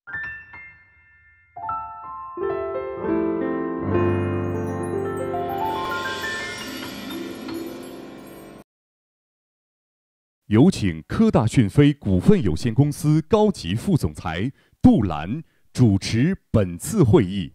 有请科大讯飞股份有限公司高级副总裁杜兰主持本次会议。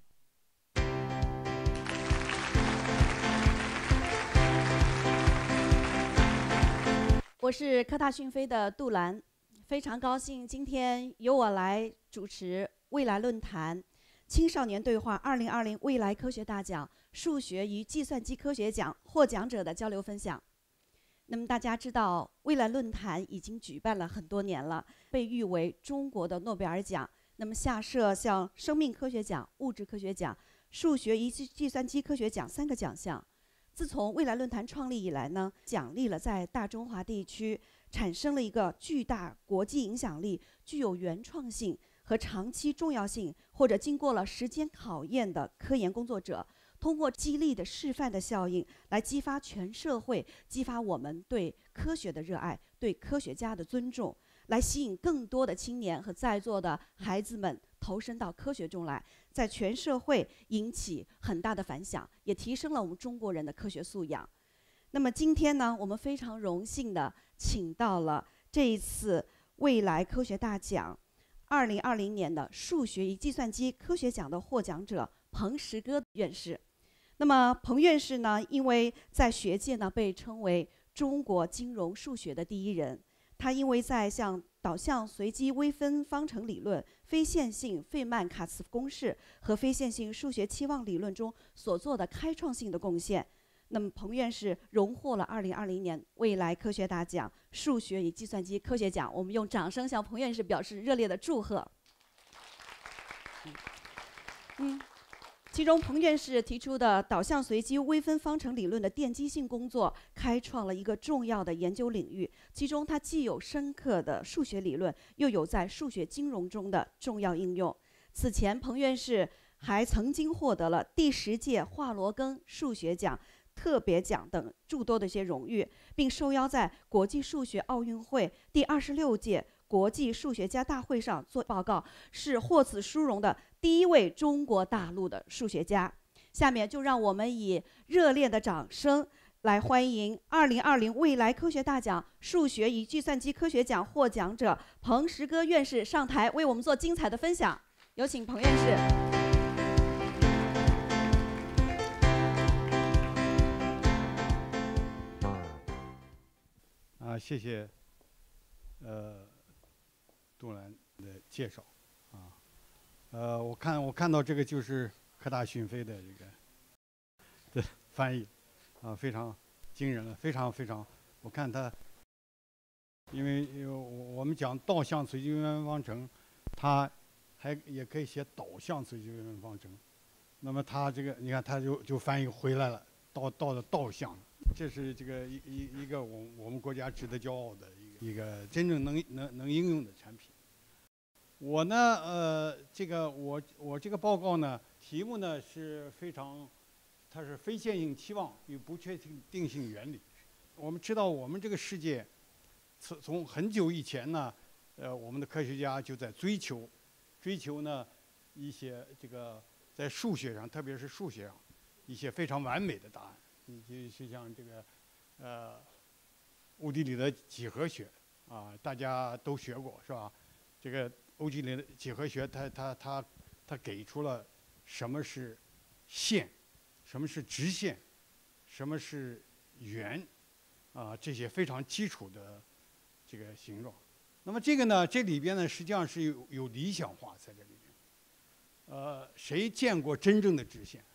我是科大讯飞的杜兰，非常高兴今天由我来主持未来论坛青少年对话2020未来科学大奖数学与计算机科学奖获奖者的交流分享。那么大家知道，未来论坛已经举办了很多年了，被誉为中国的诺贝尔奖。那么下设像生命科学奖、物质科学奖、数学与计算机科学奖3个奖项。自从未来论坛创立以来呢，奖励了在大中华地区产生了一个巨大国际影响力、具有原创性和长期重要性，或者经过了时间考验的科研工作者。通过激励的示范的效应，来激发全社会，激发我们对科学的热爱，对科学家的尊重，来吸引更多的青年和在座的孩子们投身到科学中来，在全社会引起很大的反响，也提升了我们中国人的科学素养。那么今天呢，我们非常荣幸的请到了这一次未来科学大奖2020年的数学与计算机科学奖的获奖者彭石歌院士。那么彭院士呢，因为在学界呢被称为中国金融数学的第一人，他因为在像导向随机微分方程理论、非线性费曼卡茨公式和非线性数学期望理论中所做的开创性的贡献，那么彭院士荣获了2020年未来科学大奖数学与计算机科学奖。我们用掌声向彭院士表示热烈的祝贺。其中，彭院士提出的导向随机微分方程理论的奠基性工作，开创了一个重要的研究领域。其中，它既有深刻的数学理论，又有在数学金融中的重要应用。此前，彭院士还曾经获得了第10届华罗庚数学奖、特别奖等诸多的一些荣誉，并受邀在国际数学奥运会第26届国际数学家大会上做报告，是获此殊荣的第一位中国大陆的数学家。下面就让我们以热烈的掌声来欢迎2020未来科学大奖数学与计算机科学奖获奖者彭石歌院士上台为我们做精彩的分享。有请彭院士。 谢谢杜兰的介绍我看到这个就是科大讯飞的这个翻译非常惊人了，非常我看他，因为我们讲导向随机微分方程，它也可以写导向随机微分方程，那么他这个你看他就翻译回来了，到了导向。这是这个一个我们国家值得骄傲的一个真正能应用的产品。我呢，我这个报告呢，题目呢是它是非线性期望与不确定性原理。我们知道，我们这个世界从很久以前呢，我们的科学家就在追求呢一些这个在数学上，特别是数学上一些非常完美的答案。就像这个欧几里得几何学大家都学过是吧？这个欧几里得几何学，它给出了什么是线，什么是直线，什么是圆这些非常基础的这个形状。那么这个呢，这里边呢实际上是有理想化在这里边。谁见过真正的直线？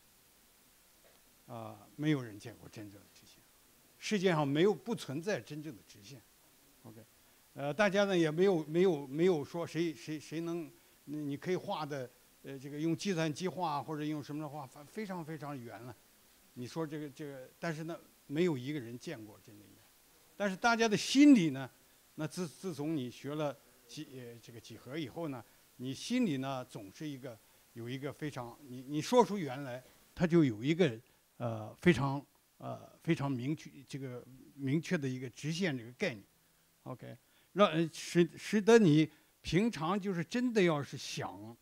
没有人见过真正的直线，世界上不存在真正的直线。OK，大家呢也没有说谁能，你可以画的，这个用计算机画或者用什么的画，非常圆了。你说这个，但是呢，没有一个人见过真正圆。但是大家的心里呢，那自从你学了这个几何以后呢，你心里呢总是有一个非常你说出圆来，它就有一个非常明确的一个直线这个概念。OK， 使得你平常就是真的要是想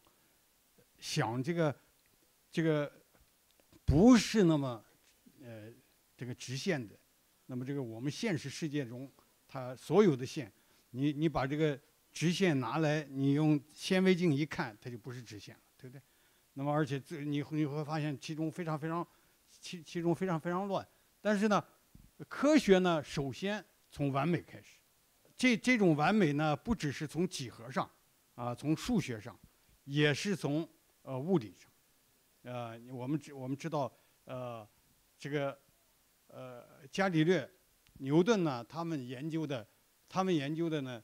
这个不是那么这个直线的，那么这个我们现实世界中，它所有的线，你把这个直线拿来，你用显微镜一看，它就不是直线了，对不对？那么而且你会发现其中非常非常乱。但是呢，科学呢，首先从完美开始，这种完美呢，不只是从几何上，从数学上，也是从物理上。我们知道，这个伽利略、牛顿呢，他们研究的呢，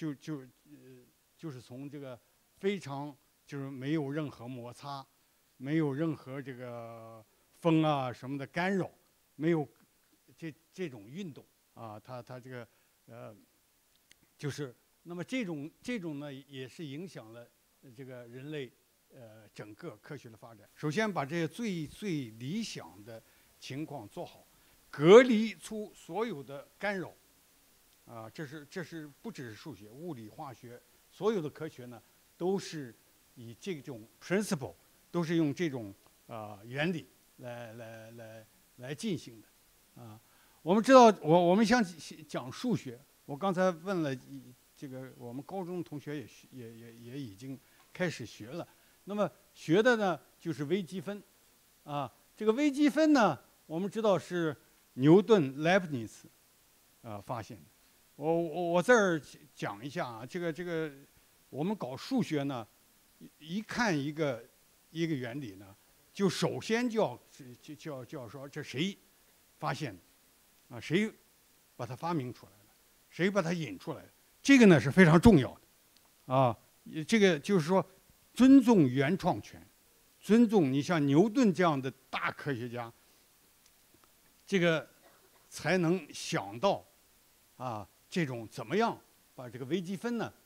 就是从这个非常就是没有任何摩擦，没有任何这个风啊什么的干扰，没有这种运动啊，它这个就是那么这种呢，也是影响了这个人类整个科学的发展。首先把这些最理想的情况做好，隔离出所有的干扰。这是不只是数学、物理、化学，所有的科学呢，都是以这种 principle， 都是用这种原理来进行的。我们知道，我们想讲数学，我刚才问了这个，我们高中同学也已经开始学了。那么学的呢，就是微积分。这个微积分呢，我们知道是牛顿 Leibniz 发现的。我这儿讲一下这个我们搞数学呢，一看一个原理呢，就首先就要说这谁发现的，谁把它发明出来的，谁把它引出来的，这个呢是非常重要的。这个就是说尊重原创权，尊重你像牛顿这样的大科学家，这个才能想到这种怎么样把这个微积分呢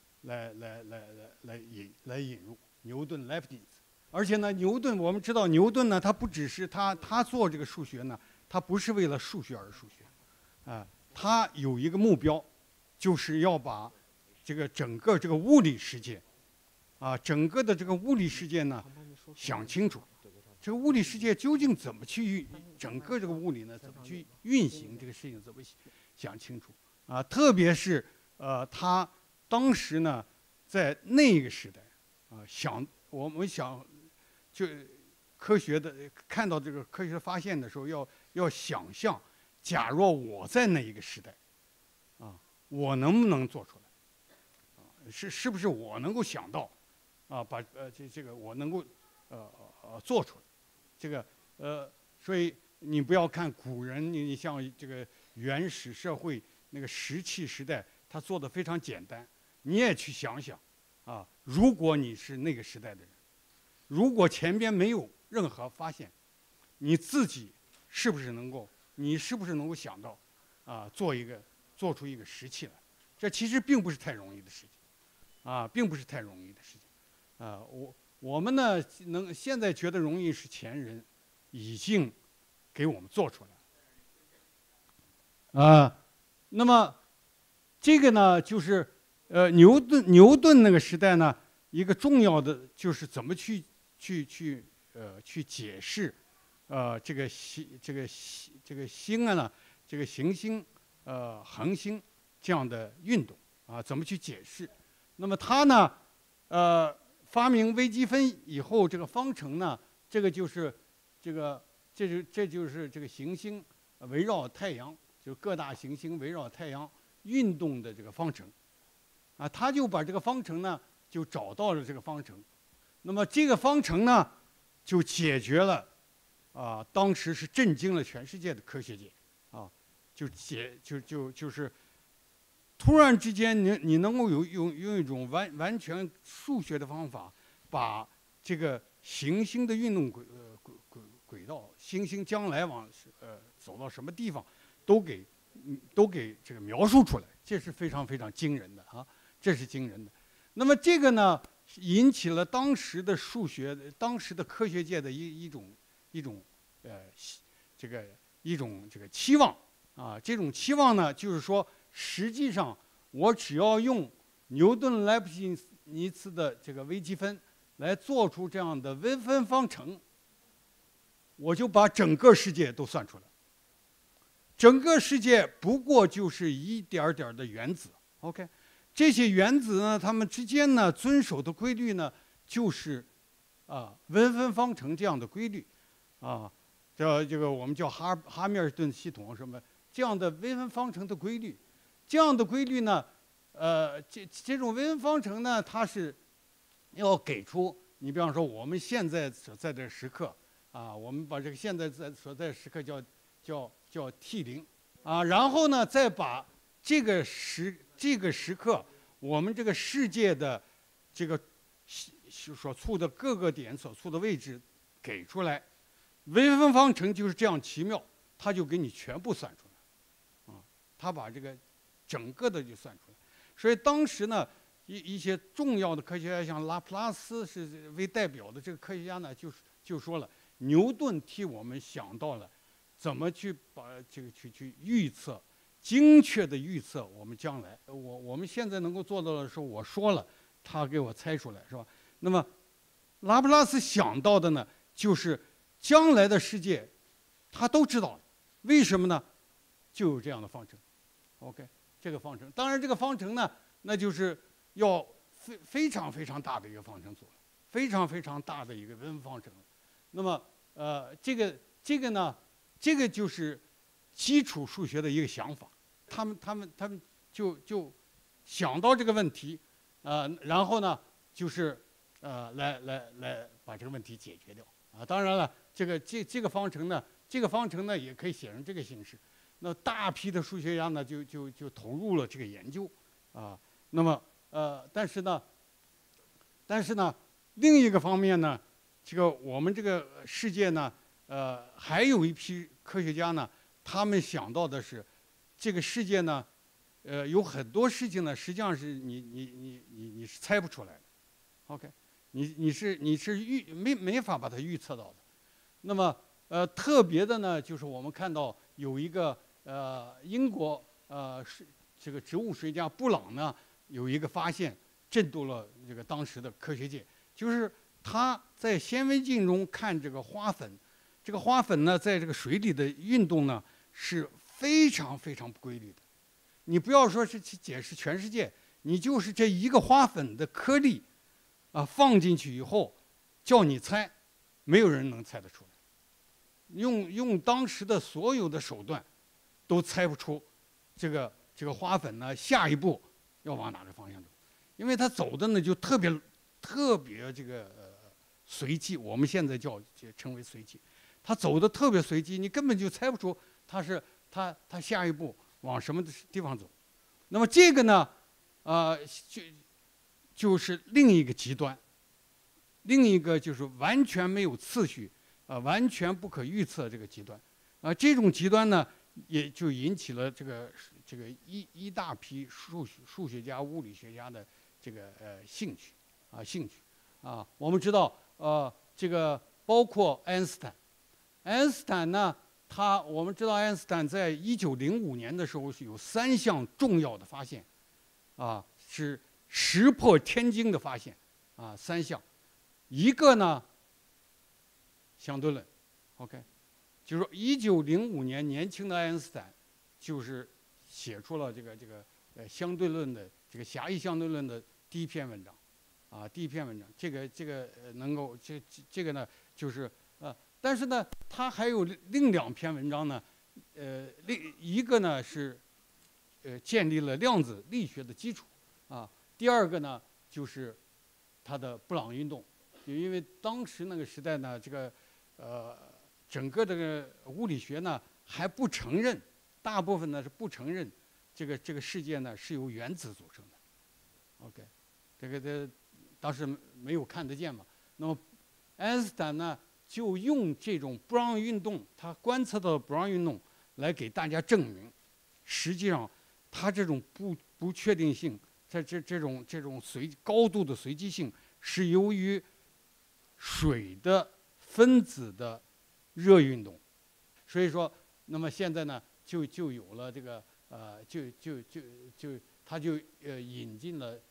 来引入牛顿 Leibniz。而且呢，我们知道牛顿呢，他不只是他做这个数学呢，他不是为了数学而数学，他有一个目标，就是要把这个整个这个物理世界，整个的这个物理世界呢想清楚，这个物理世界究竟怎么去整个这个物理呢怎么去运行，这个事情怎么想清楚。特别是他当时呢，在那个时代我们想就科学的看到这个科学发现的时候，要想象，假若我在那一个时代，我能不能做出来？是不是我能够想到，把这个我能够做出来？这个所以你不要看古人，你像这个原始社会。那个石器时代，他做的非常简单。你也去想想，如果你是那个时代的人，如果前边没有任何发现，你自己是不是能够想到，做出一个石器来？这其实并不是太容易的事情，并不是太容易的事情。我们呢现在觉得容易，是前人已经给我们做出来。那么，这个呢，就是牛顿那个时代呢，一个重要的就是怎么去解释这个星呢，这个行星恒星这样的运动怎么去解释？那么他呢发明微积分以后，这个方程呢，这就是这就是这个行星围绕太阳。就各大行星围绕太阳运动的这个方程，他就把这个方程呢就找到了这个方程，那么这个方程呢就解决了当时是震惊了全世界的科学界就是突然之间你能够用一种完全数学的方法，把这个行星的运动轨道，行星将来走到什么地方。都给这个描述出来，这是非常非常惊人的这是惊人的。那么这个呢，引起了当时的科学界的一种这个期望这种期望呢，就是说，实际上我只要用牛顿尼茨的这个微积分来做出这样的微分方程，我就把整个世界都算出来。整个世界不过就是一点点的原子 ，OK， 这些原子呢，它们之间呢遵守的规律呢，就是微分方程这样的规律，这个我们叫哈密尔顿系统什么这样的微分方程的规律，这样的规律呢，这种微分方程呢，它是要给出你比方说我们现在所在的时刻我们把这个现在所在的时刻叫 t0然后呢再把这个时刻我们这个世界的这个所处的各个点所处的位置给出来，微分方程就是这样奇妙，它就给你全部算出来，它把这个整个的就算出来。所以当时呢，一些重要的科学家，像拉普拉斯是为代表的这个科学家呢，就说了，牛顿替我们想到了怎么去把这个去预测，精确的预测我们将来。我们现在能够做到的是，我说了，他给我猜出来，是吧？那么拉普拉斯想到的呢，就是将来的世界，他都知道了。为什么呢？就有这样的方程 ，OK， 这个方程。当然，这个方程呢，那就是要非常非常大的一个方程组了，非常非常大的一个微分方程。那么，这个呢，这个就是基础数学的一个想法。他们就想到这个问题，然后呢，就是来把这个问题解决掉当然了，这个方程呢，也可以写成这个形式。那大批的数学家呢，就投入了这个研究那么但是呢，另一个方面呢，这个我们这个世界呢，还有一批科学家呢，他们想到的是，这个世界呢，有很多事情呢，实际上是你是猜不出来的 ，OK， 你是没法把它预测到的。那么特别的呢，就是我们看到有一个英国这个植物学家布朗呢，有一个发现震动了这个当时的科学界，就是他在显微镜中看这个花粉，这个花粉呢在这个水里的运动呢是非常非常不规律的。你不要说是去解释全世界，你就是这一个花粉的颗粒放进去以后，叫你猜，没有人能猜得出来。用当时的所有的手段，都猜不出这个花粉呢下一步要往哪个方向走，因为它走的呢就特别这个随机，我们现在称为随机，它走的特别随机，你根本就猜不出它下一步往什么地方走。那么这个呢，就是另一个极端，另一个就是完全没有次序完全不可预测这个极端这种极端呢，也就引起了这个一大批数学家、物理学家的这个兴趣我们知道这个包括爱因斯坦呢，我们知道爱因斯坦在1905年的时候是有3项重要的发现是石破天惊的发现3项，一个呢相对论 ，OK， 就是说1905年年轻的爱因斯坦就是写出了这个相对论的这个狭义相对论的第一篇文章这个能够这个呢就是但是呢它还有另2篇文章呢一个呢是建立了量子力学的基础第二个呢就是它的布朗运动，因为当时那个时代呢这个整个这个物理学呢还不承认，大部分呢是不承认这个世界呢是由原子组成的 ，OK， 这个当时没有看得见嘛。那么爱因斯坦呢就用这种布朗运动，他观测到的布朗运动来给大家证明，实际上他这种不确定性，在这种高度的随机性，是由于水的分子的热运动。所以说，那么现在呢就有了这个他就引进了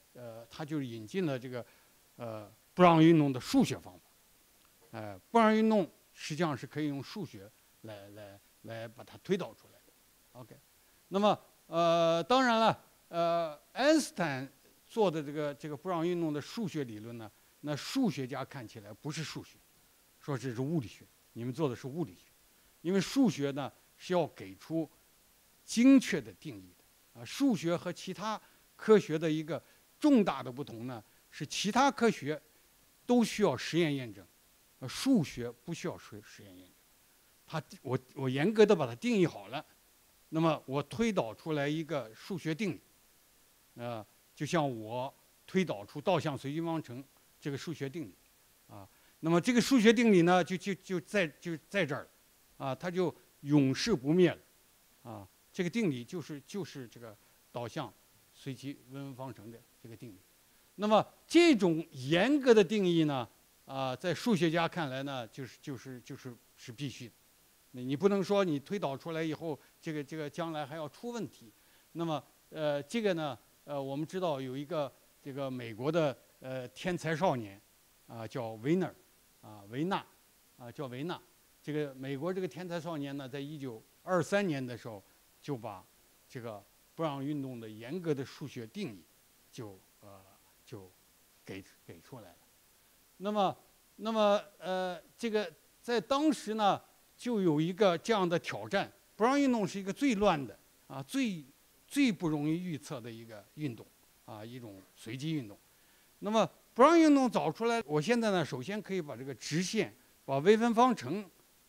他就引进了这个布朗运动的数学方法。布朗运动实际上是可以用数学来把它推导出来的。OK， 那么当然了，爱因斯坦做的这个布朗运动的数学理论呢，那数学家看起来不是数学，说这是物理学，你们做的是物理学，因为数学呢是要给出精确的定义的。数学和其他科学的一个重大的不同呢，是其他科学都需要实验验证，数学不需要实验验证。我严格的把它定义好了，那么我推导出来一个数学定理，就像我推导出倒向随机方程这个数学定理，那么这个数学定理呢，就在这儿了，它就永世不灭了，这个定理就是这个导向随机微分方程的这个定理。那么这种严格的定义呢，在数学家看来呢，是必须的。你不能说你推导出来以后，这个将来还要出问题。那么这个呢，我们知道有一个这个美国的天才少年，叫维纳，叫维纳。这个美国这个天才少年呢，在1923年的时候，就把这个布朗运动的严格的数学定义就给出来了。那么这个在当时呢，就有一个这样的挑战。布朗运动是一个最乱的最不容易预测的一个运动，一种随机运动。那么布朗运动找出来，我现在呢，首先可以把这个直线，把微分方程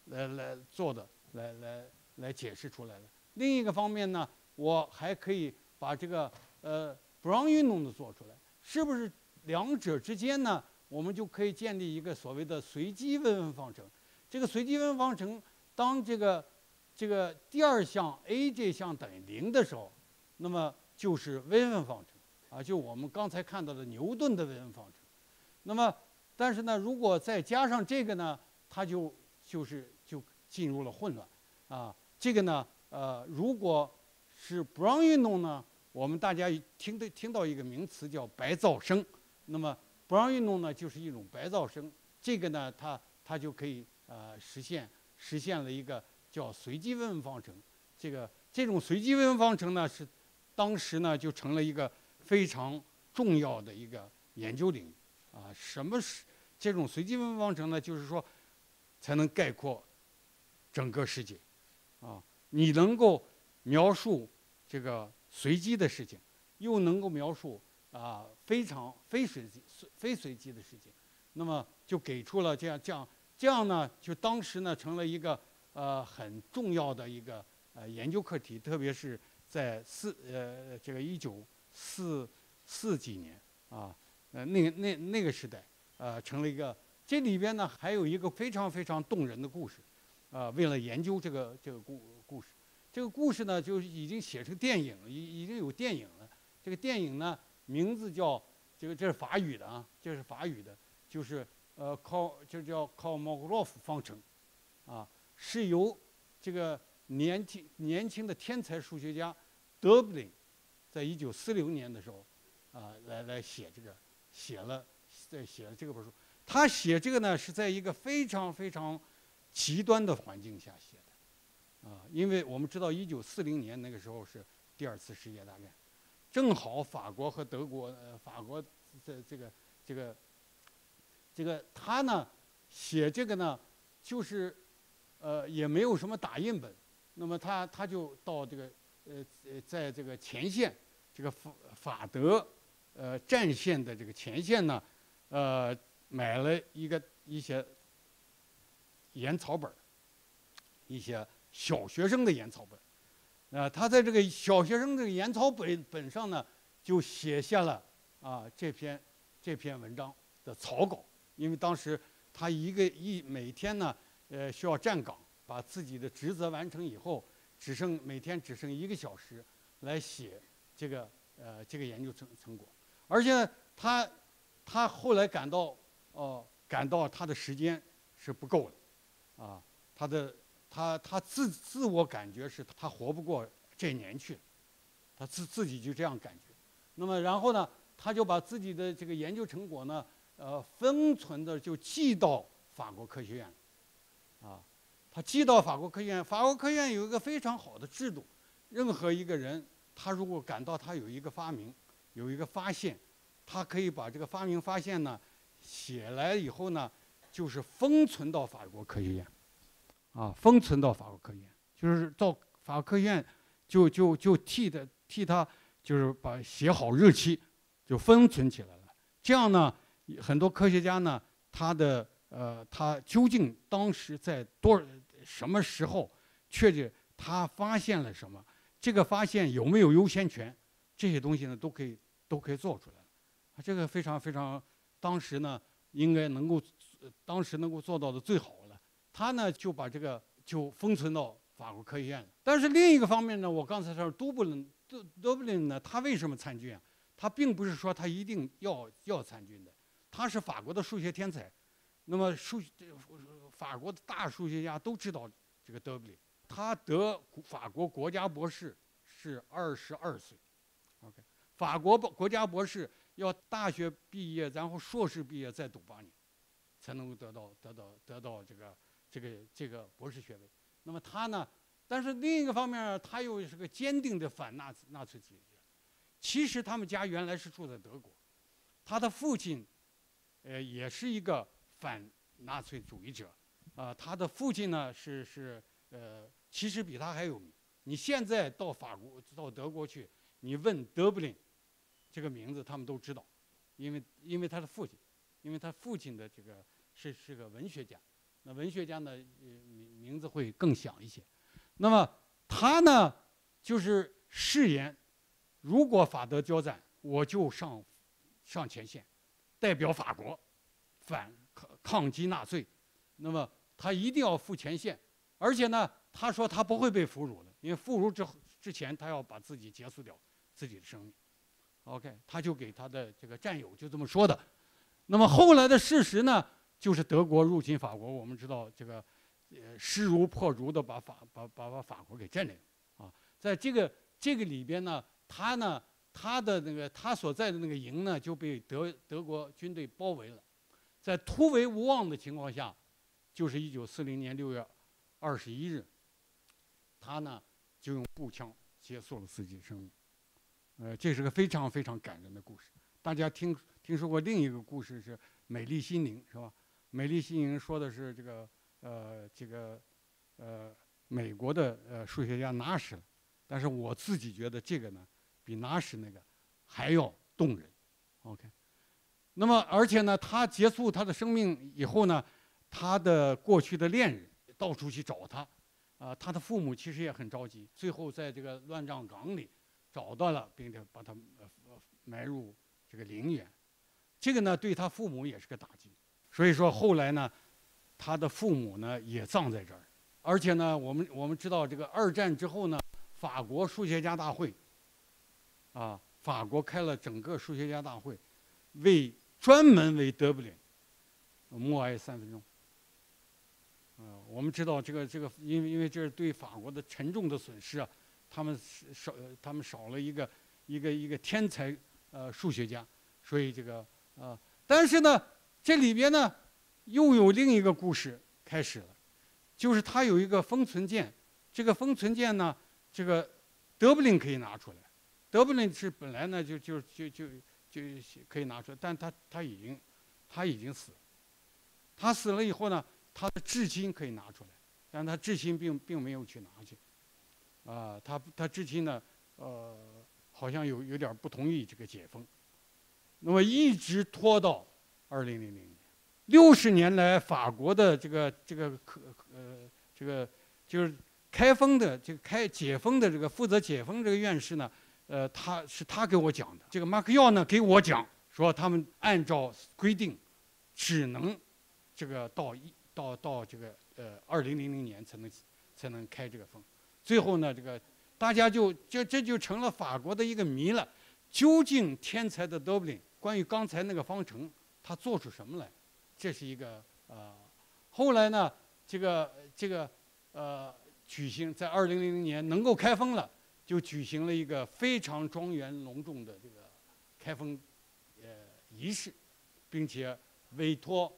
来解释出来了。另一个方面呢，我还可以把这个布朗运动的做出来，是不是两者之间呢，我们就可以建立一个所谓的随机微分方程。这个随机微分方程，当这个第二项 a 这项等于0的时候，那么就是微分方程，就我们刚才看到的牛顿的微分方程。那么但是呢，如果再加上这个呢，它就进入了混乱。这个呢，如果是布朗运动呢，我们大家听到一个名词叫白噪声。那么布朗运动呢，就是一种白噪声。这个呢，它就可以实现了一个叫随机微分方程。这种随机微分方程呢，是当时呢就成了一个非常重要的一个研究领域。什么是这种随机微分方程呢？就是说，才能概括整个世界。你能够描述这个随机的事情，又能够描述非随机的事情，那么就给出了这样呢，就当时呢成了一个很重要的一个研究课题，特别是在这个1944几年那个时代，成了一个。这里边呢还有一个非常非常动人的故事，为了研究这个故事，这个故事呢就已经写成电影，已经有电影了。这个电影呢名字叫这是法语的这是法语的，就是就叫考莫格洛夫方程，是由这个年轻的天才数学家德布林在1940年的时候来写了这个本书。他写这个呢是在一个非常非常极端的环境下写的，因为我们知道1940年那个时候是第2次世界大战，正好法国和德国，法国的这个他呢写这个呢，就是也没有什么打印本，那么他就到这个在这个前线，这个法德战线的这个前线呢，买了一些研草本，一些小学生的研草本，他在这个小学生这个研草本上呢，就写下了这篇文章的草稿。因为当时他每天呢，需要站岗，把自己的职责完成以后，每天只剩1个小时来写这个研究成果。而且他后来感到他的时间是不够的，他自我感觉是他活不过这年去，他自己就这样感觉。那么然后呢， 他就把自己的这个研究成果呢，封存的就寄到法国科学院，啊，他寄到法国科学院。法国科学院有一个非常好的制度，任何一个人，他如果感到他有一个发明，有一个发现，他可以把这个发明发现呢写来以后呢，就是封存到法国科学院，啊，封存到法国科学院，就是到法国科学院就替他就是把写好日期，就封存起来了。这样呢，很多科学家呢，他究竟当时在什么时候，确切他发现了什么，这个发现有没有优先权，这些东西呢都可以做出来了。这个非常非常，当时呢应该当时能够做到的最好了。他呢就把这个就封存到法国科学院了。但是另一个方面呢，我刚才说德布林呢，他为什么参军啊？他并不是说他一定要参军的，他是法国的数学天才。那么法国的大数学家都知道这个德布林，他得法国国家博士是22岁。OK， 法国国家博士要大学毕业，然后硕士毕业再读8年，才能够得到这个博士学位。那么他呢？但是另一个方面，他又是个坚定的反纳粹主义者。其实他们家原来是住在德国，他的父亲，也是一个反纳粹主义者，他的父亲呢其实比他还有名。你现在到德国去，你问德布林这个名字，他们都知道，因为他的父亲，因为他父亲的这个是个文学家，那文学家呢名字会更响一些。那么他呢就是誓言，如果法德交战，我就上前线，代表法国抗击纳粹。那么他一定要赴前线，而且呢，他说他不会被俘虏的，因为俘虏之前他要把自己结束掉自己的生命。OK， 他就给他的这个战友就这么说的。那么后来的事实呢，就是德国入侵法国，我们知道这个势如破竹的把法国给占领啊。在这个里边呢，他所在的那个营呢就被德国军队包围了，在突围无望的情况下，就是1940年6月21日，他呢就用步枪结束了自己的生命。这是个非常非常感人的故事。大家听说过另一个故事是美丽心灵，是吧？美丽心灵说的是美国的数学家纳什，但是我自己觉得这个呢比纳什那个还要动人。OK， 那么而且呢，他结束他的生命以后呢，他的过去的恋人到处去找他，他的父母其实也很着急，最后在这个乱葬岗里找到了，并且把他埋入这个陵园。这个呢对他父母也是个打击，所以说后来呢，他的父母呢也葬在这儿。而且呢，我们知道这个2战之后呢，法国数学家大会，法国开了整个数学家大会，专门为德布林默哀3分钟。我们知道这个，因为这是对法国的沉重的损失啊，他们少了一个天才数学家，所以这个但是呢，这里边呢又有另一个故事开始了，就是他有一个封存件，这个封存件呢，这个德布林可以拿出来，德布林是本来呢就可以拿出来，但他已经死了，他死了以后呢，他的至亲可以拿出来，但他至亲并没有去拿去，他至亲呢，好像有点不同意这个解封，那么一直拖到2000年，60年来法国的这个就是开封的解封的这个负责解封这个院士呢，他给我讲的，这个马克耀呢给我讲说，他们按照规定，只能这个到这个2000年才能开这个封。最后呢，这个大家这就成了法国的一个谜了。究竟天才的德布林关于刚才那个方程，他做出什么来？这是一个后来呢，这个举行在2000年能够开封了，就举行了一个非常庄严隆重的这个开封仪式，并且委托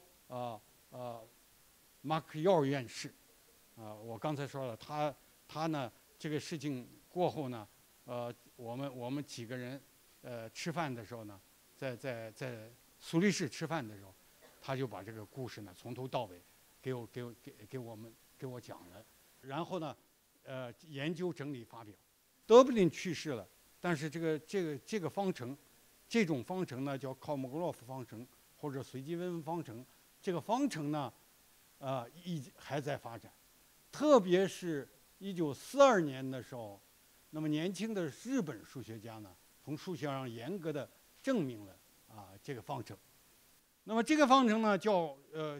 马克耀院士，我刚才说了，他呢这个事情过后呢，我们几个人吃饭的时候呢，在苏黎世吃饭的时候，他就把这个故事呢从头到尾给我讲了，然后呢研究整理发表。德布林去世了，但是这个方程，这种方程呢叫考莫格洛夫方程或者随机微分方程，这个方程呢还在发展，特别是1942年的时候，那么年轻的日本数学家呢，从数学上严格的证明了这个方程。那么这个方程呢叫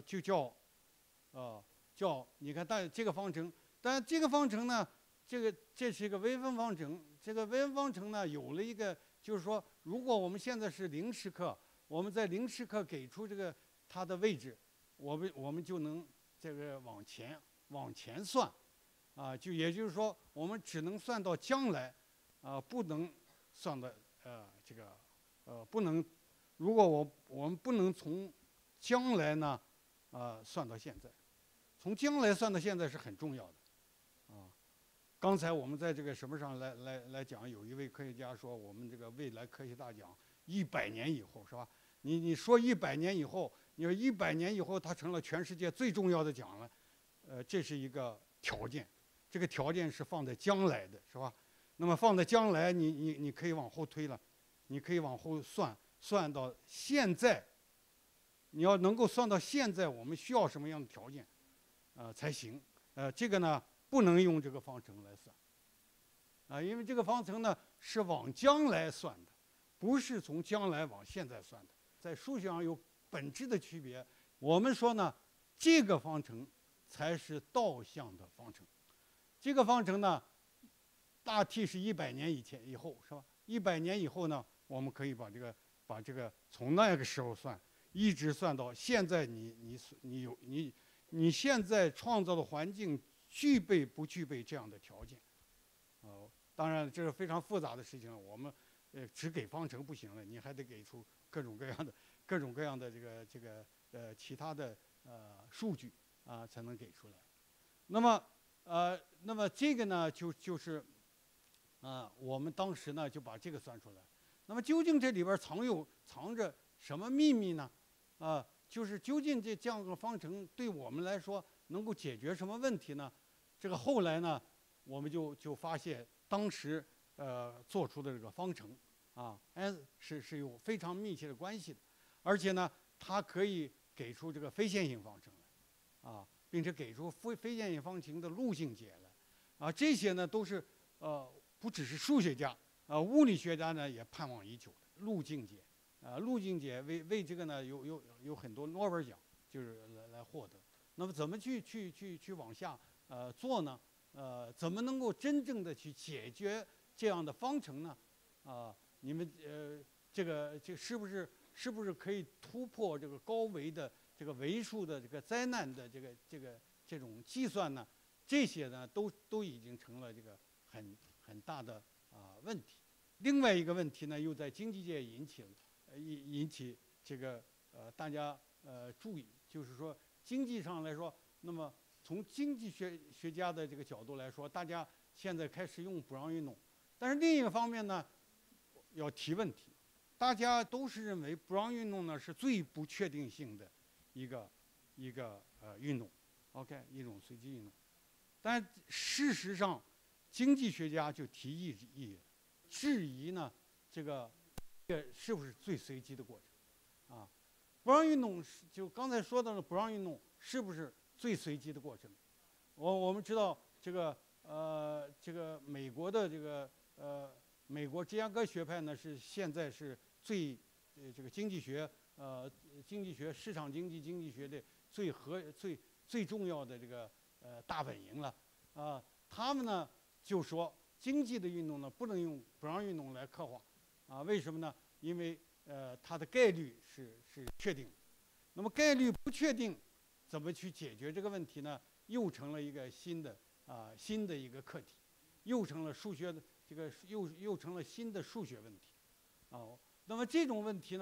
你看，但这个方程，呢，这是一个微分方程。这个微分方程呢有了一个，就是说，如果我们现在是0时刻，我们在0时刻给出这个它的位置，我们就能这个往前算，也就是说，我们只能算到将来，不能算到不能，如果我们不能从将来呢算到现在，从将来算到现在是很重要的，刚才我们在这个什么上来讲，有一位科学家说，我们这个未来科学大奖100年以后，是吧？你说100年以后，你说100年以后它成了全世界最重要的奖了，这是一个条件，这个条件是放在将来的，是吧？那么放在将来，你可以往后推了，你可以往后算到现在，你要能够算到现在，我们需要什么样的条件，才行？这个呢不能用这个方程来算，因为这个方程呢是往将来算的，不是从将来往现在算的，在数学上有本质的区别。我们说呢，这个方程才是倒向的方程。这个方程呢，大 T 是100年以后，是吧？100年以后呢，我们可以把这个从那个时候算，一直算到现在你现在创造的环境具备不具备这样的条件？当然这是非常复杂的事情了。我们只给方程不行了，你还得给出各种各样的其他的数据才能给出来。那么这个呢就是我们当时呢就把这个算出来。那么究竟这里边藏着什么秘密呢？就是究竟这样的方程对我们来说能够解决什么问题呢？这个后来呢，我们就发现当时做出的这个方程是有非常密切的关系的，而且呢，它可以给出这个非线性方程来，并且给出非线性方程的路径解来，这些呢都是不只是数学家，物理学家呢也盼望已久的路径解。路径解为这个呢有很多诺贝尔奖，就是来获得。那么怎么去往下做呢？怎么能够真正的去解决这样的方程呢？你们这是不是可以突破这个高维的这个维数的这个灾难的这种计算呢？这些呢都已经成了这个很大的问题。另外一个问题呢，又在经济界引起这个大家注意，就是说经济上来说，那么从经济学家的这个角度来说，大家现在开始用布朗运动，但是另一个方面呢，要提问题，大家都是认为布朗运动呢是最不确定性的一个运动 ，OK， 一种随机运动，但事实上，经济学家就提议质疑呢这个是不是最随机的过程？布朗运动就刚才说到的布朗运动是不是最随机的过程？我们知道这个美国的美国芝加哥学派呢是现在是最这个经济学市场经济学的最重要的这个大本营了他们呢就说经济的运动呢不能用布朗运动来刻画为什么呢？因为它的概率是确定的，那么概率不确定，怎么去解决这个问题呢？又成了一个新的一个课题，又成了数学的又成了新的数学问题那么这种问题呢，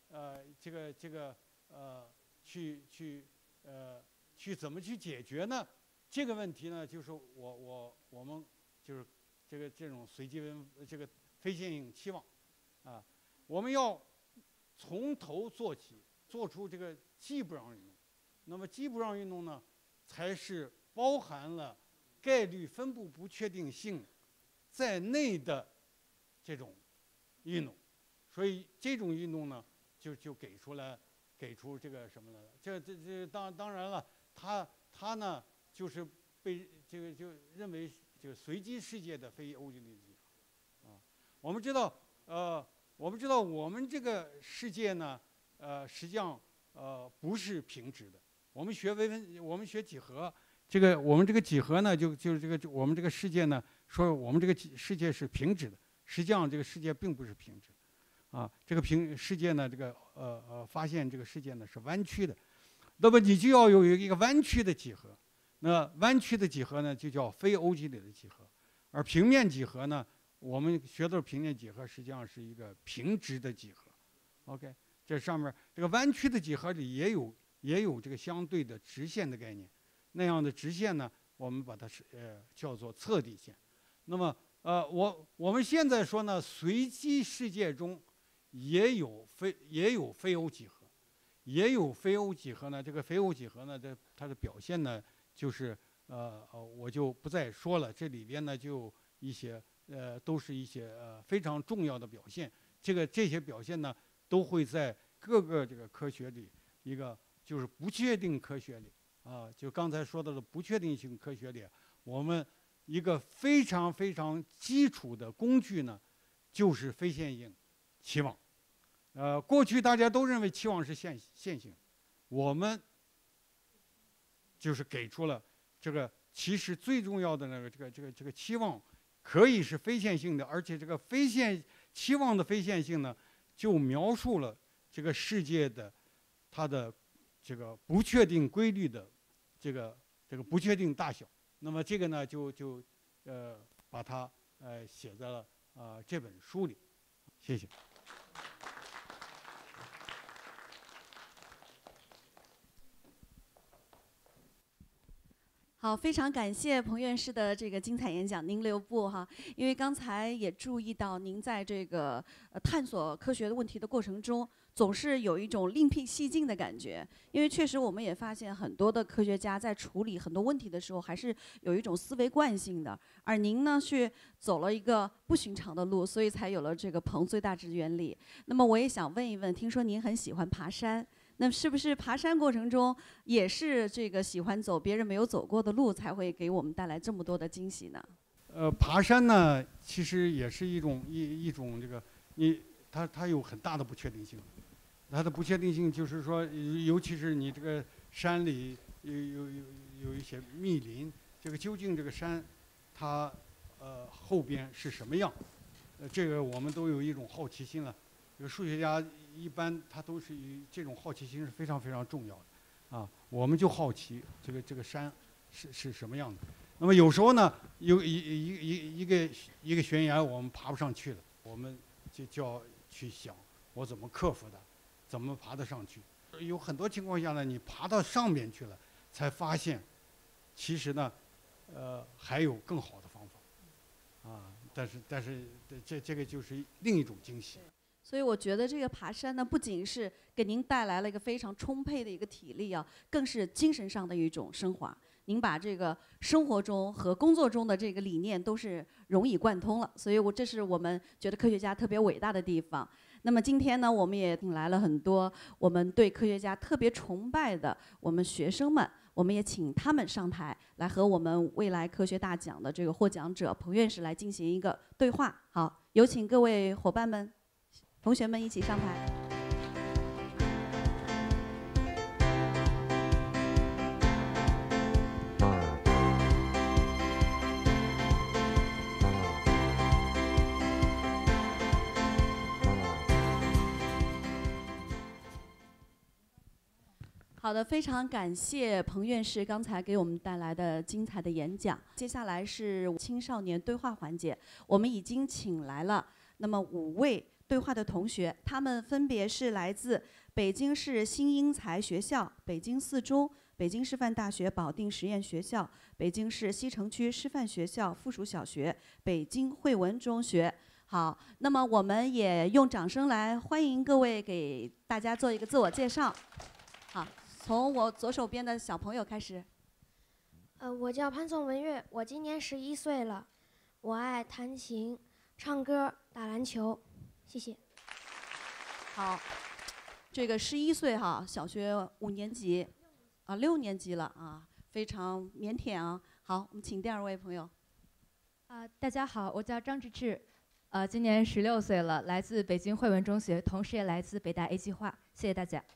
去怎么去解决呢？这个问题呢，就是我们就是这种随机非线性期望啊，我们要从头做起，做出这个基不让运动。那么基不让运动呢，才是包含了概率分布不确定性在内的这种运动。所以这种运动呢，就给出这个什么了？这当然了，他呢就是被就认为这个随机世界的非欧几里得啊。我们知道我们这个世界呢，实际上不是平直的。我们学几何，我们这个几何呢，就是我们这个世界呢，说我们这个世界是平直的，实际上这个世界并不是平直。啊，这个世界呢，发现这个世界呢是弯曲的，那么你就要有一个弯曲的几何，那弯曲的几何呢就叫非欧几里得几何，而平面几何呢，我们学的平面几何实际上是一个平直的几何。OK， 这上面这个弯曲的几何里也有这个相对的直线的概念，那样的直线呢，我们把它叫做测地线。那么我们现在说呢，随机世界中也有非欧几何，也有非欧几何呢。这个非欧几何呢，它的表现呢，就是我就不再说了。这里边呢，就一些都是一些非常重要的表现。这些表现呢，都会在各个这个科学里，一个就是不确定科学里啊，就刚才说到的不确定性科学里，我们一个非常非常基础的工具呢，就是非线性期望。过去大家都认为期望是线性，我们就是给出了这个其实最重要的那个这个期望可以是非线性的，而且这个期望的非线性呢，就描述了这个世界的它的这个不确定规律的这个不确定大小。那么这个呢，就把它写在了这本书里。谢谢。 好，非常感谢彭院士的这个精彩演讲，您留步哈，因为刚才也注意到您在这个探索科学的问题的过程中，总是有一种另辟蹊径的感觉。因为确实我们也发现很多的科学家在处理很多问题的时候，还是有一种思维惯性的，而您呢去走了一个不寻常的路，所以才有了这个彭最大值原理。那么我也想问一问，听说您很喜欢爬山。那是不是爬山过程中也是这个喜欢走别人没有走过的路，才会给我们带来这么多的惊喜呢？ 爬山呢，其实也是一种这个它有很大的不确定性。它的不确定性就是说，尤其是你这个山里有一些密林，这个究竟这个山它后边是什么样？这个我们都有一种好奇心了。这个数学家一般他都是以这种好奇心是非常非常重要的，啊，我们就好奇这个山是什么样的。那么有时候呢，有一个悬崖我们爬不上去了，我们就要去想我怎么克服它，怎么爬得上去。有很多情况下呢，你爬到上面去了，才发现其实呢，还有更好的方法，啊，但是这个就是另一种惊喜。 所以我觉得这个爬山呢，不仅是给您带来了一个非常充沛的一个体力啊，更是精神上的一种升华。您把这个生活中和工作中的这个理念都是融以贯通了，所以这是我们觉得科学家特别伟大的地方。那么今天呢，我们也请来了很多我们对科学家特别崇拜的我们学生们，我们也请他们上台来和我们未来科学大奖的这个获奖者彭院士来进行一个对话。好，有请各位伙伴们。同学们一起上台。好的，非常感谢彭院士刚才给我们带来的精彩的演讲。接下来是青少年对话环节，我们已经请来了那么5位对话的同学，他们分别是来自北京市新英才学校、北京四中、北京师范大学保定实验学校、北京市西城区师范学校附属小学、北京汇文中学。好，那么我们也用掌声来欢迎各位，给大家做一个自我介绍。好，从我左手边的小朋友开始。 我叫潘宋文月，我今年11岁了，我爱弹琴、唱歌、打篮球，谢谢。 好，这个11岁哈，小学5年级，啊6年级了啊，非常腼腆啊。好，我们请第二位朋友。 大家好，我叫张志志，今年16岁了，来自北京汇文中学，同时也来自北大 A 计划。谢谢大家。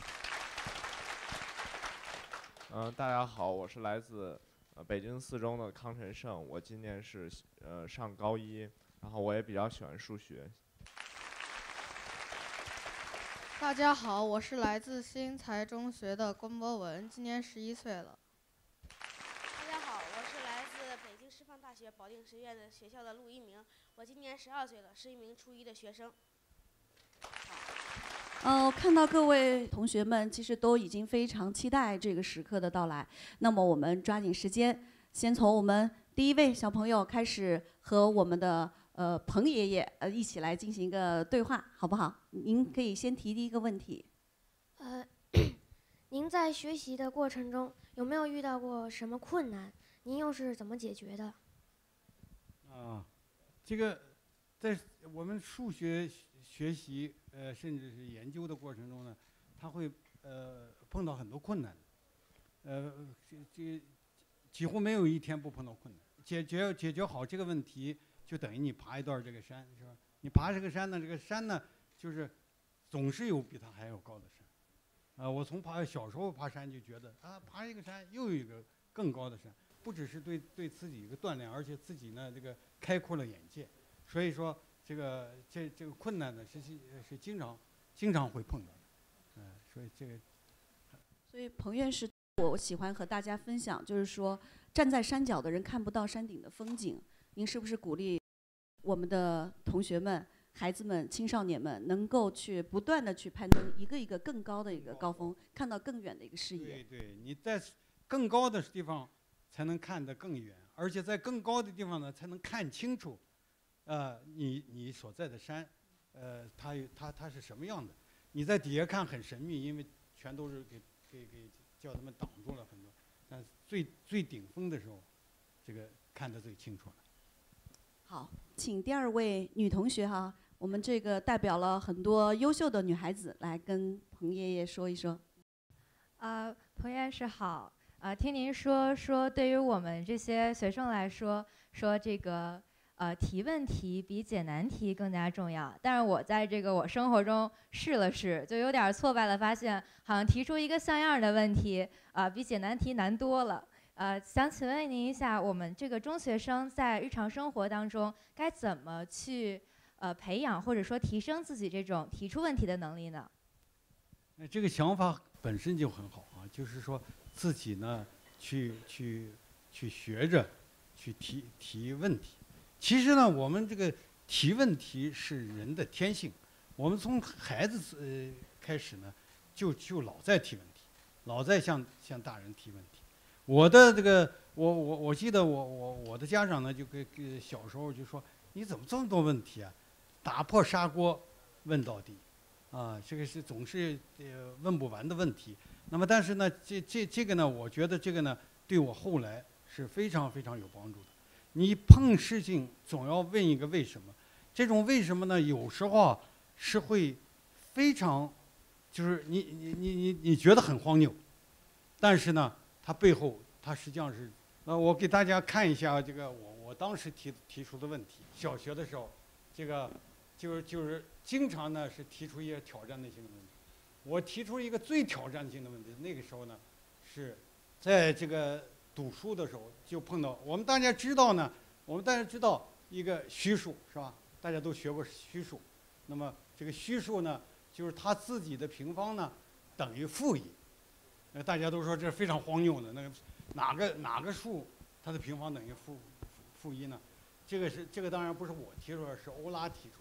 大家好，我是来自北京四中的康晨胜，我今年是上高1，然后我也比较喜欢数学。 大家好，我是来自新才中学的关博文，今年11岁了。 大家好，我是来自北京师范大学保定实验学校的陆一鸣，我今年12岁了，是一名初1的学生。 看到各位同学们其实都已经非常期待这个时刻的到来，那么我们抓紧时间，先从我们第一位小朋友开始，和我们的彭爷爷一起来进行一个对话，好不好？您可以先提第一个问题。 您在学习的过程中有没有遇到过什么困难？您又是怎么解决的？ 这个在我们数学学习甚至是研究的过程中呢，他会碰到很多困难，这几乎没有一天不碰到困难。解决好这个问题，就等于你爬一段这个山，是吧？你爬这个山呢，这个山呢，就是总是有比它还要高的山。我从小时候爬山就觉得爬一个山又有一个更高的山，不只是对自己一个锻炼，而且自己呢这个开阔了眼界。所以说这个困难呢是经常会碰到的， 所以彭院士，我喜欢和大家分享，就是说站在山脚的人看不到山顶的风景。您是不是鼓励我们的同学们、孩子们、青少年们能够去不断的去攀登一个一个更高的一个高峰，看到更远的一个视野？ 对，你在更高的地方才能看得更远，而且在更高的地方呢才能看清楚，你所在的山，它是什么样的？你在底下看很神秘，因为全都是给叫他们挡住了很多。但最顶峰的时候，这个看得最清楚了。 好，请第二位女同学哈，我们这个代表了很多优秀的女孩子来跟彭爷爷说一说。 彭院士好，听您说对于我们这些学生来说这个提问题比解难题更加重要。但是我在这个我生活中试了试，就有点挫败了，发现好像提出一个像样的问题比解难题难多了。想请问您一下，我们这个中学生在日常生活当中该怎么去培养或者说提升自己这种提出问题的能力呢？ 这个想法本身就很好啊，就是说自己呢去学着去提问题。其实呢，我们这个提问题是人的天性，我们从孩子开始呢就老在提问题，老在向大人提问题。我的这个我记得我的家长呢就给小时候就说，你怎么这么多问题啊？打破砂锅问到底，这个是总是问不完的问题。那么但是呢这个呢，我觉得这个呢对我后来是非常非常有帮助的。你碰事情总要问一个为什么，这种为什么呢，有时候是会非常，就是你觉得很荒谬，但是呢它背后它实际上是，我给大家看一下这个我当时提出的问题。小学的时候，这个就是经常呢是提出一些挑战性的问题。我提出一个最挑战性的问题，那个时候呢是在这个读书的时候就碰到，我们大家知道一个虚数是吧？大家都学过虚数。那么这个虚数呢，就是它自己的平方呢等于负1。大家都说这是非常荒谬的，那个哪个数它的平方等于负1呢？这个当然不是我提出来，是欧拉提出来。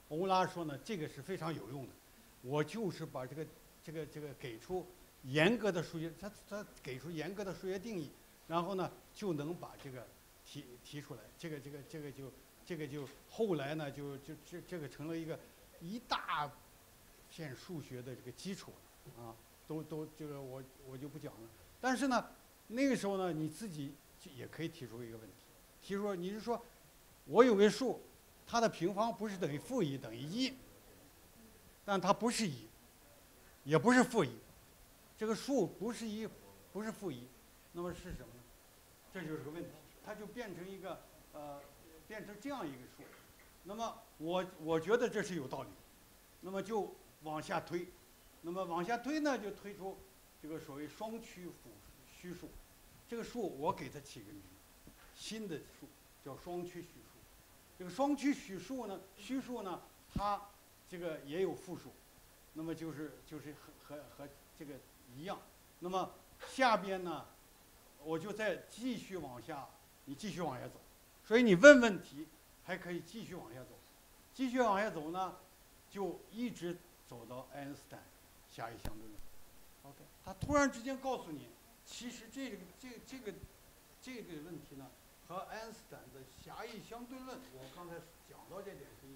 欧拉说呢，这个是非常有用的。我就是把这个给出严格的数学，他给出严格的数学定义，然后呢就能把这个提出来。这个就后来呢这个成了一大片数学的这个基础啊，都这个我就不讲了。但是呢，那个时候呢，你自己也可以提出一个问题，提出你是说，我有个数，它的平方不是等于-1等于1，但它不是1，也不是-1，这个数不是1，不是-1，那么是什么呢？这就是个问题，它就变成变成这样一个数。那么我觉得这是有道理，那么就往下推，那么往下推呢，就推出这个所谓双曲复虚数。这个数我给它起个名，新的数叫双曲虚数。这个双曲虚数呢，它这个也有复数，那么就是和这个一样。那么下边呢，我就再继续往下，你继续往下走。所以你问问题还可以继续往下走，继续往下走呢，就一直走到爱因斯坦狭义相对论。OK， 他突然之间告诉你，其实这个问题呢，和爱因斯坦的狭义相对论，我刚才讲到这点是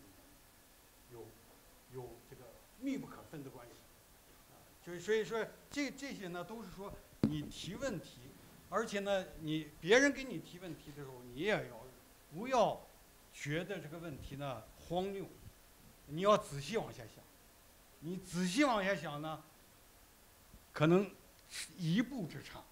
有这个密不可分的关系。所以说这些呢，都是说你提问题。而且呢，别人给你提问题的时候，你也不要觉得这个问题呢荒谬，你要仔细往下想。你仔细往下想呢，可能一步之差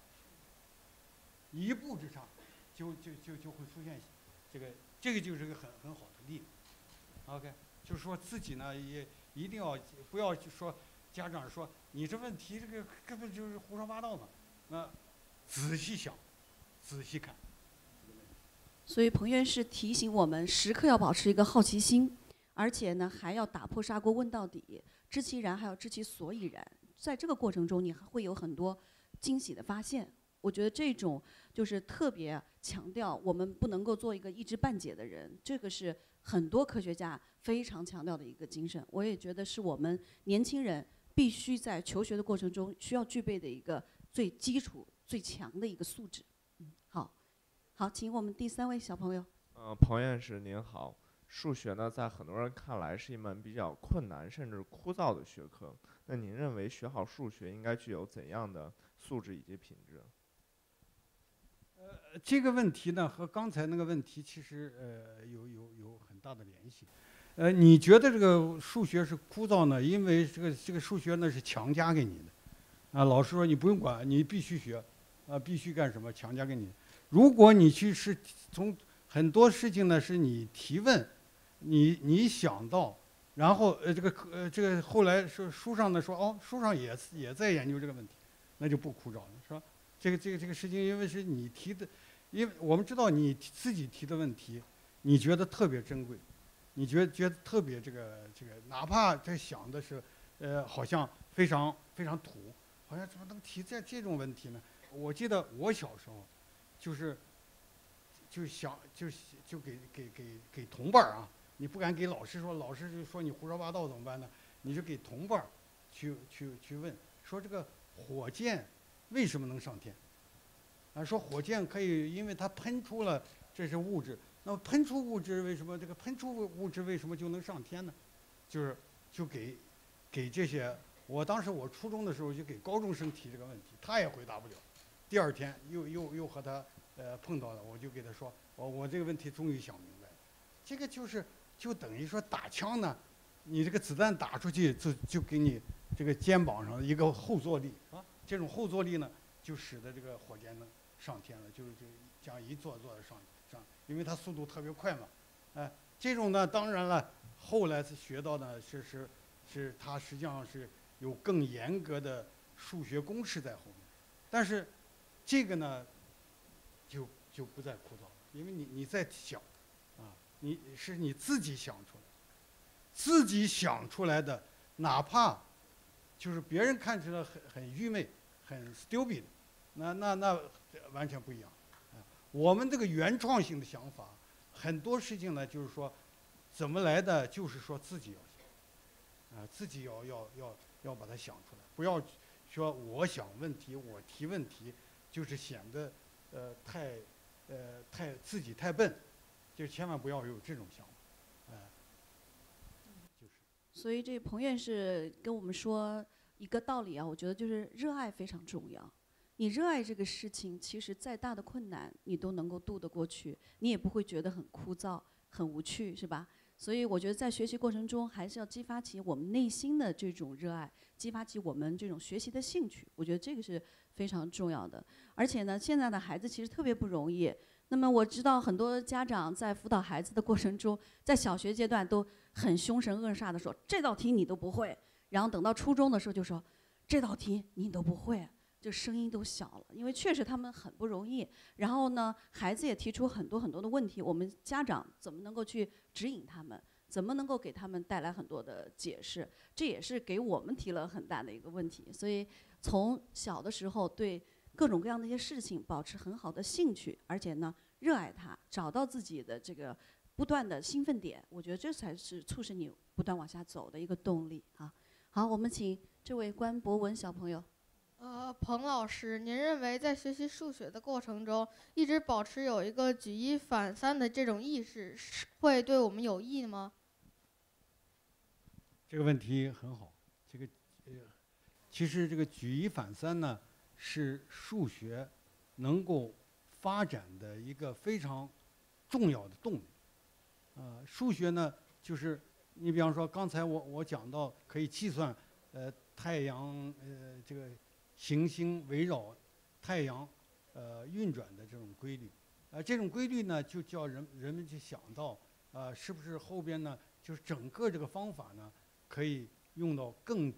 就会出现这个就是个很好的例子。OK， 就是说自己呢也一定要不要说家长说你这问题这个根本就是胡说八道嘛，那仔细想，仔细看。 所以彭院士提醒我们，时刻要保持一个好奇心，而且呢，还要打破砂锅问到底，知其然，还要知其所以然。在这个过程中，你还会有很多惊喜的发现。我觉得这种就是特别强调，我们不能够做一个一知半解的人，这个是很多科学家非常强调的一个精神。我也觉得是我们年轻人必须在求学的过程中需要具备的一个最基础、最强的一个素质。好，请我们第3位小朋友。 彭院士您好，数学呢，在很多人看来是一门比较困难甚至枯燥的学科。那您认为学好数学应该具有怎样的素质以及品质？ 这个问题呢和刚才那个问题其实有很大的联系。你觉得这个数学是枯燥呢？因为这个数学呢是强加给你的，老师说你不用管，你必须学，必须干什么，强加给你。如果你是从很多事情呢是你提问，你想到，然后这个后来是书上呢说书上也在研究这个问题，那就不枯燥了，是吧？这个事情因为是你提的，因为我们知道你自己提的问题，你觉得特别珍贵，你觉得特别这个，哪怕在想的是好像非常非常土，好像怎么能提这种问题呢？我记得我小时候。就给同伴啊，你不敢给老师说，老师就说你胡说八道怎么办呢？你就给同伴去问，说这个火箭为什么能上天？说火箭可以，因为它喷出了这些物质，那么喷出物质为什么就能上天呢？就给这些，当时我初中的时候就给高中生提这个问题，他也回答不了。第2天又和他碰到了，我就给他说，我这个问题终于想明白了，这个就等于说打枪呢，你这个子弹打出去就给你这个肩膀上一个后坐力啊，这种后坐力呢就使得这个火箭呢上天了，就这样一坐的上，因为它速度特别快嘛，这种呢当然了，后来是学到呢是它实际上是有更严格的数学公式在后面，但是。这个呢，就不再枯燥了，因为你在想，你自己想出来的，哪怕就是别人看起来很愚昧、很 stupid， 那完全不一样。我们这个原创性的想法，很多事情呢，就是说， 怎么来的？就是说自己要自己要把它想出来，不要说我想问题，我提问题，就是显得自己太笨，就千万不要有这种想法，就是。 所以这彭院士跟我们说一个道理啊，我觉得就是热爱非常重要。你热爱这个事情，其实再大的困难你都能够渡得过去，你也不会觉得很枯燥、很无趣，是吧？所以我觉得在学习过程中，还是要激发起我们内心的这种热爱，激发起我们这种学习的兴趣。我觉得这个是非常重要的。而且呢，现在的孩子其实特别不容易。那么我知道很多家长在辅导孩子的过程中，在小学阶段都很凶神恶煞的说这道题你都不会，然后等到初中的时候就说这道题你都不会。就声音都小了，因为确实他们很不容易。然后呢，孩子也提出很多很多的问题，我们家长怎么能够去指引他们？怎么能够给他们带来很多的解释？这也是给我们提了很大的一个问题。所以从小的时候对各种各样的一些事情保持很好的兴趣，而且呢热爱它，找到自己的这个不断的兴奋点，我觉得这才是促使你不断往下走的一个动力啊。好，我们请这位关博文小朋友。 彭老师，您认为在学习数学的过程中，一直保持有一个举一反三的这种意识，会对我们有益吗？ 这个问题很好。其实这个举一反三呢，是数学能够发展的一个非常重要的动力。数学呢，就是你比方说刚才我讲到可以计算，太阳这个。行星围绕太阳运转的这种规律，这种规律呢，就叫人们去想到，是不是后边呢，就是整个这个方法呢，可以用到更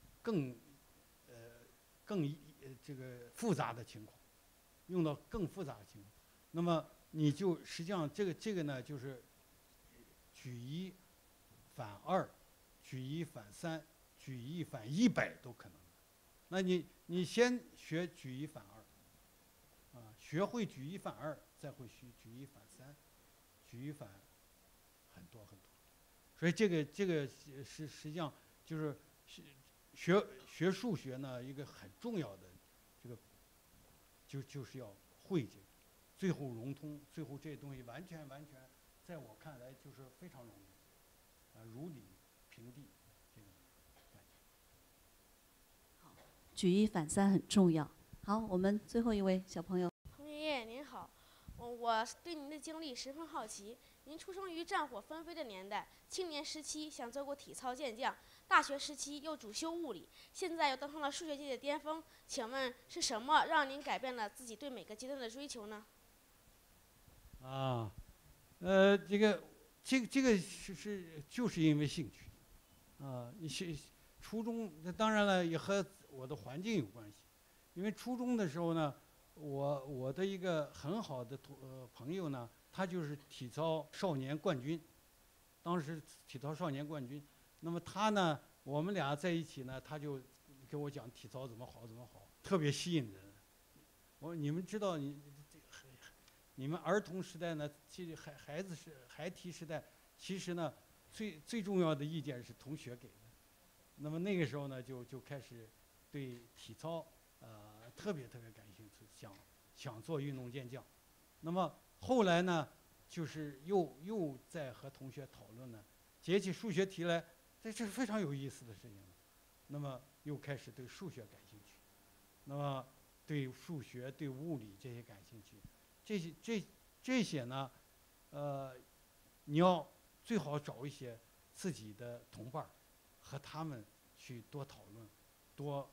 这个复杂的情况，用到更复杂的情况。那么你就实际上这个呢，就是举一反二、举一反三、举一反100都可能。那你先学举一反二，学会举一反二，再会举一反三，举一反很多很多。所以这个是实际上就是学数学呢一个很重要的这个就是要会这个，最后融通，最后这些东西完全在我看来就是非常容易，如履平地。 举一反三很重要。好，我们最后一位小朋友。 彭爷爷您好，我对您的经历十分好奇。您出生于战火纷飞的年代，青年时期想做过体操健将，大学时期又主修物理，现在又登上了数学界的巅峰。请问是什么让您改变了自己对每个阶段的追求呢？ 这个就是因为兴趣，初中当然了也和我的环境有关系，因为初中的时候呢，我的一个很好的朋友呢，他就是体操少年冠军，当时体操少年冠军。那么他呢，我们俩在一起呢，他就给我讲体操怎么好，特别吸引人。你们知道你们儿童时代呢，其实孩提时代，其实呢最重要的意见是同学给的。那么那个时候呢，就开始对体操特别感兴趣，想做运动健将。那么后来呢，就是又在和同学讨论呢，解起数学题来，这是非常有意思的事情。那么又开始对数学感兴趣，那么对数学、对物理这些感兴趣，这些呢，你要最好找一些自己的同伴，和他们去多讨论，多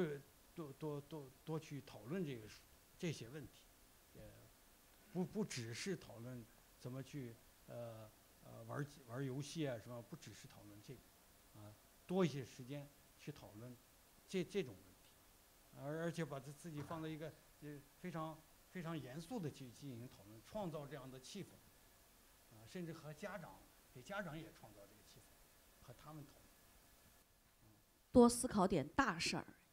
去讨论这些问题，不只是讨论怎么去玩游戏啊什么，不只是讨论这个，多一些时间去讨论这种问题，而且把自己放在一个非常严肃的去进行讨论，创造这样的气氛，甚至和给家长也创造这个气氛，和他们讨论。 多思考点大事儿，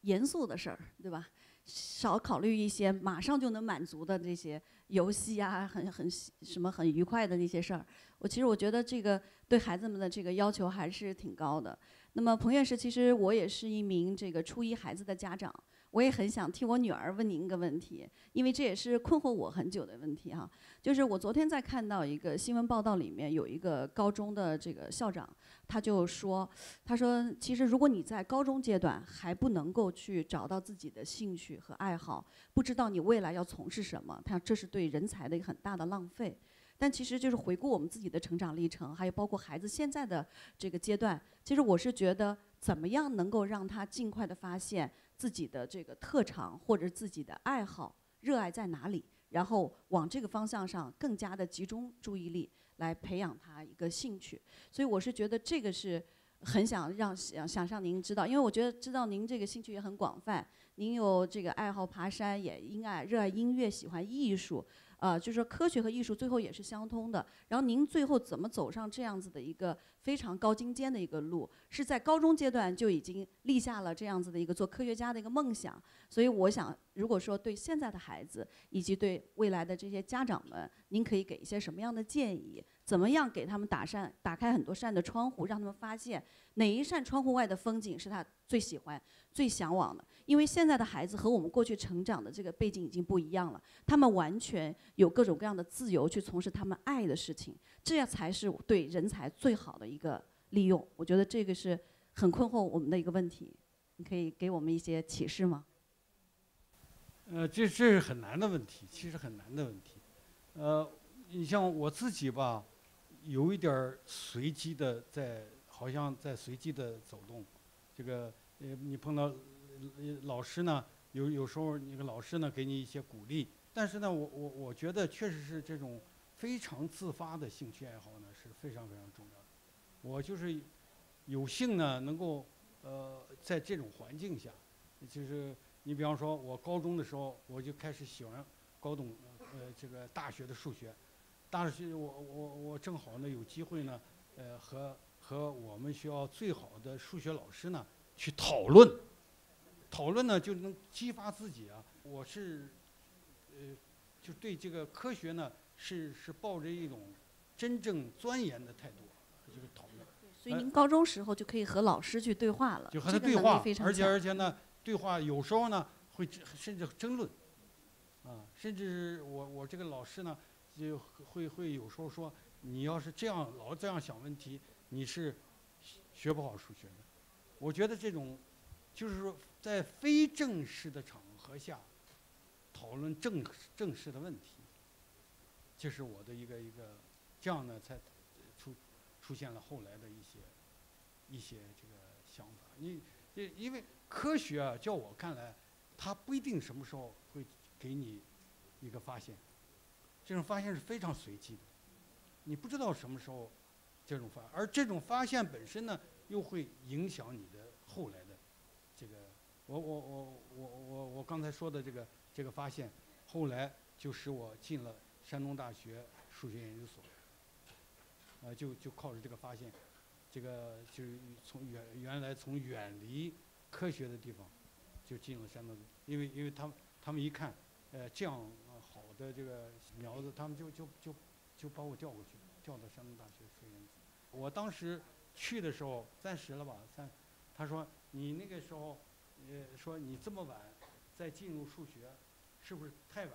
严肃的事儿，对吧？少考虑一些马上就能满足的这些游戏啊，很愉快的那些事儿。其实我觉得这个对孩子们的这个要求还是挺高的。那么彭院士，其实我也是一名这个初一孩子的家长，我也很想替我女儿问您一个问题，因为这也是困惑我很久的问题哈。就是我昨天在看到一个新闻报道里面，有一个高中的这个校长，他说其实如果你在高中阶段还不能够去找到自己的兴趣和爱好，不知道你未来要从事什么，这是对人才的一个很大的浪费。但其实就是回顾我们自己的成长历程，还有包括孩子现在的这个阶段，其实我是觉得怎么样能够让他尽快的发现自己的这个特长或者自己的爱好、热爱在哪里，然后往这个方向上更加的集中注意力来培养他一个兴趣。所以我是觉得这个是很想让您知道，因为我觉得知道您这个兴趣也很广泛，您有这个爱好爬山，也热爱音乐，喜欢艺术。就是说科学和艺术最后也是相通的。然后您最后怎么走上这样子的一个非常高精尖的一个路，是在高中阶段就已经立下了这样子的一个做科学家的一个梦想。所以我想，如果说对现在的孩子以及对未来的这些家长们，您可以给一些什么样的建议？怎么样给他们打开很多扇的窗户，让他们发现哪一扇窗户外的风景是他最喜欢、最向往的？因为现在的孩子和我们过去成长的这个背景已经不一样了，他们完全有各种各样的自由去从事他们爱的事情，这样才是对人才最好的一个利用。我觉得这个是很困惑我们的一个问题，你可以给我们一些启示吗？ 这是很难的问题，其实很难的问题。你像我自己吧，有一点儿随机的好像在随机的走动。这个你碰到老师呢，有时候那个老师呢给你一些鼓励，但是呢，我觉得确实是这种非常自发的兴趣爱好呢是非常非常重要的。我就是有幸呢能够在这种环境下，就是你比方说我高中的时候我就开始喜欢这个大学的数学，大学我正好呢有机会呢和我们学校最好的数学老师呢去讨论呢就能激发自己啊。我是就对这个科学呢是抱着一种真正钻研的态度这个讨论。 所以您高中时候就可以和老师去对话了， 就和他对话， 而且呢对话有时候呢会甚至争论啊，甚至我这个老师呢就会有时候说，你要是老这样想问题，你是学不好数学的。我觉得这种就是说在非正式的场合下讨论正式的问题，这是我的一个这样呢才出现了后来的一些这个想法。因为科学啊，叫我看来，它不一定什么时候会给你一个发现，这种发现是非常随机的，你不知道什么时候而这种发现本身呢，又会影响你的后来的这个。我刚才说的这个发现，后来就使我进了山东大学数学研究所。就靠着这个发现，这个就是原来从远离科学的地方，就进了山东，因为他们一看，这样好的这个苗子，他们就把我调过去，调到山东大学数学研究所。我当时去的时候30了吧，他说你那个时候，说你这么晚再进入数学，是不是太晚？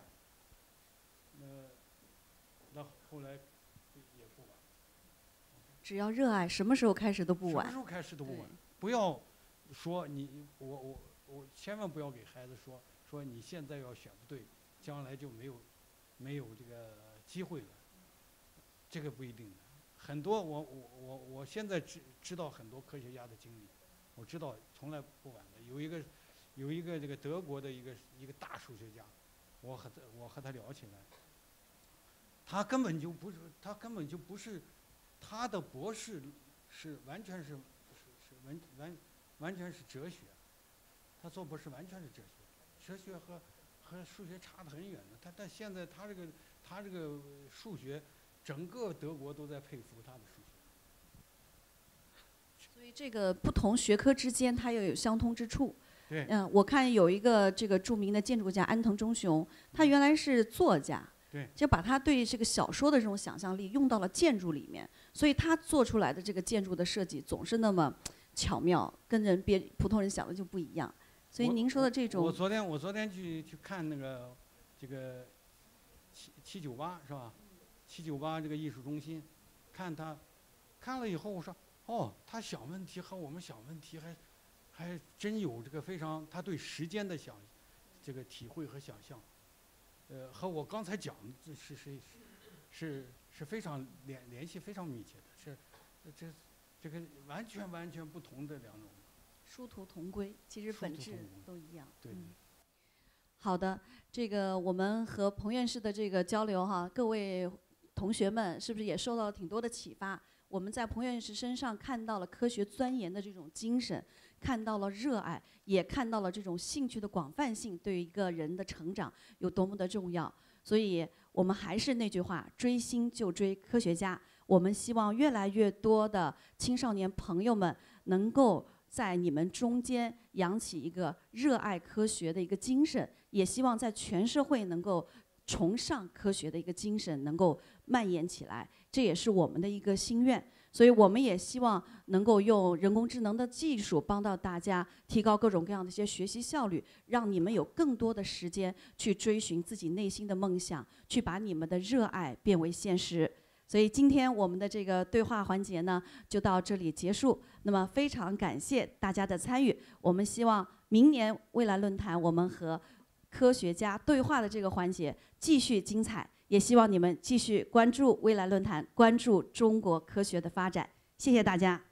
那后来也不晚。 只要热爱，什么时候开始都不晚。 什么时候开始都不晚。不要说我千万不要给孩子说你现在要选不对，将来就没有这个机会了。这个不一定的。很多我现在知道很多科学家的经历，我知道从来不晚的。有一个这个德国的一个大数学家，我和他聊起来，他根本就不是。他的博士是完全是哲学，他做博士完全是哲学和数学差得很远的。但现在他这个数学，整个德国都在佩服他的数学。 所以这个不同学科之间，它又有相通之处。 对。 我看有一个这个著名的建筑家安藤忠雄，他原来是作家。 对， 就把他对这个小说的这种想象力用到了建筑里面，所以他做出来的这个建筑的设计总是那么巧妙，跟普通人想的就不一样。所以您说的这种， 我昨天去看那个这个798是吧？798这个艺术中心，看了以后，我说哦，他想问题和我们想问题还真有这个非常他对时间的这个体会和想象。和我刚才讲的是非常联系非常密切的，这个完全不同的两种。 殊途同归，其实本质都一样。 对。 好的，这个我们和彭院士的这个交流哈，各位同学们是不是也受到了挺多的启发？我们在彭院士身上看到了科学钻研的这种精神，看到了热爱，也看到了这种兴趣的广泛性对于一个人的成长有多么的重要。所以我们还是那句话，追星就追科学家。我们希望越来越多的青少年朋友们能够在你们中间养起一个热爱科学的一个精神，也希望在全社会能够崇尚科学的一个精神能够蔓延起来，这也是我们的一个心愿。所以我们也希望能够用人工智能的技术帮到大家提高各种各样的一些学习效率，让你们有更多的时间去追寻自己内心的梦想，去把你们的热爱变为现实。所以今天我们的这个对话环节呢，就到这里结束。那么非常感谢大家的参与，我们希望明年未来论坛我们和科学家对话的这个环节继续精彩，也希望你们继续关注未来论坛，关注中国科学的发展。谢谢大家。